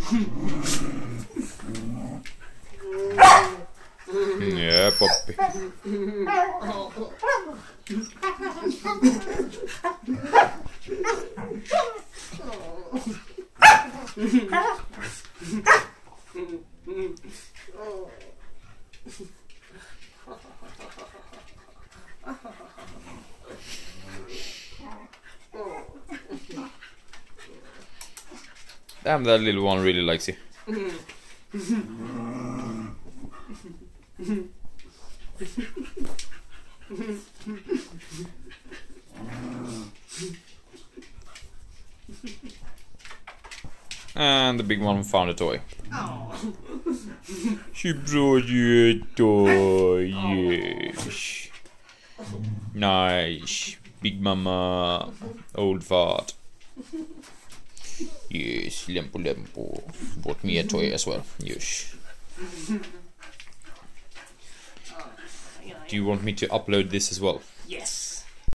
Yeah, puppy. Damn, that little one really likes you. And the big one found a toy. She brought you a toy, yes. Nice. Big mama. Old fart. Yes, Lempo Lempo. Bought me a toy as well, yes. Do you want me to upload this as well? Yes.